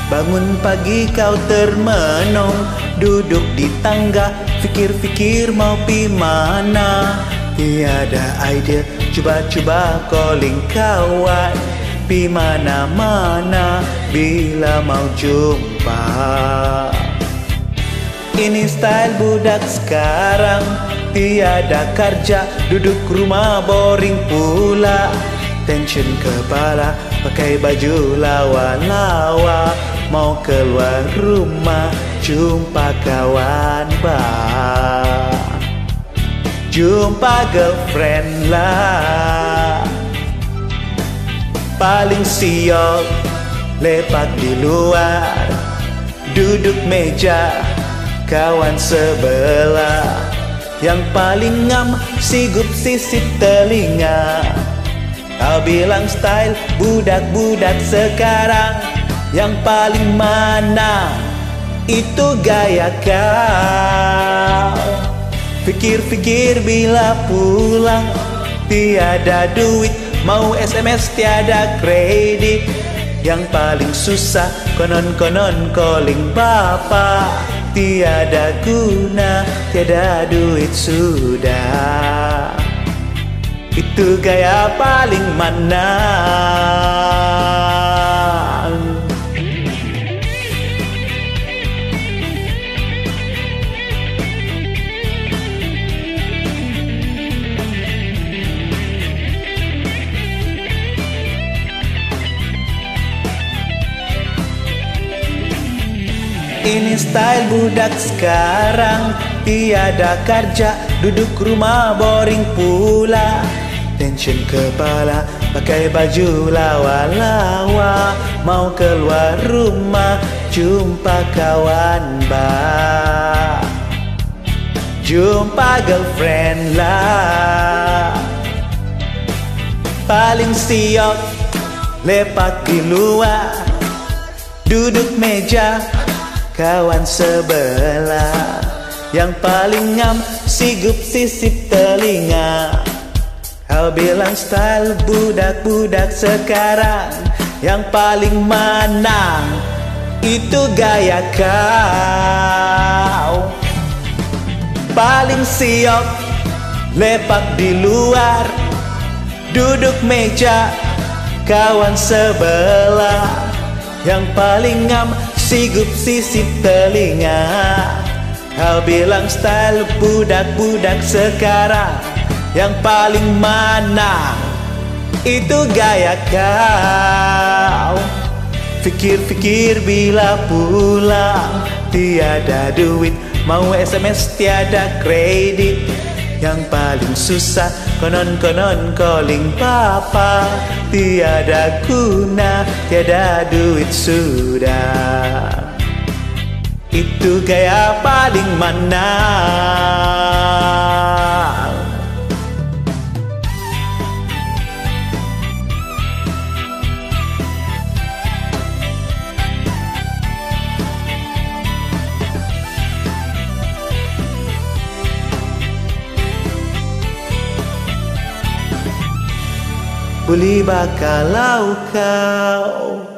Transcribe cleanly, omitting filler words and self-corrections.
Bangun pagi kau termenung, duduk di tangga, fikir-fikir mau pi mana. Tiada idea, cuba-cuba calling kawan, pi mana-mana bila mau jumpa. Ini style budak sekarang, tiada kerja, duduk rumah boring pula. Tension kepala, pakai baju lawa-lawa, mau keluar rumah, jumpa kawan bah. Jumpa girlfriend lah. Paling siok, lepak di luar, duduk meja, kawan sebelah. Yang paling ngam, sigup sisip telinga. Kau bilang style budak-budak sekarang, yang paling mana? Itu gaya kau. Fikir-fikir bila pulang, tiada duit, mau SMS tiada kredit. Yang paling susah, konon-konon calling bapa. Tiada guna, tiada duit sudah. Itu gaya paling mana? Ini style budak sekarang, tiada kerja, duduk rumah boring pula. Tension kepala, pakai baju lawa-lawa, mau keluar rumah, jumpa kawan bah. Jumpa girlfriend lah. Paling siok, lepak di luar, duduk meja, kawan sebelah. Yang paling ngam, sigup sisip telinga. Kau bilang style budak-budak sekarang, yang paling mana? Itu gaya kau. Paling siok, lepak di luar, duduk meja, kawan sebelah. Yang paling ngam, sigup sisip telinga. Kau bilang style budak-budak sekarang, yang paling mana? Itu gaya kau. Fikir-fikir bila pulang, tiada duit, mau SMS tiada kredit. Yang paling susah, konon-konon calling papa. Tiada guna, tiada duit sudah. Itu gaya paling mana? Boleh bakalau kau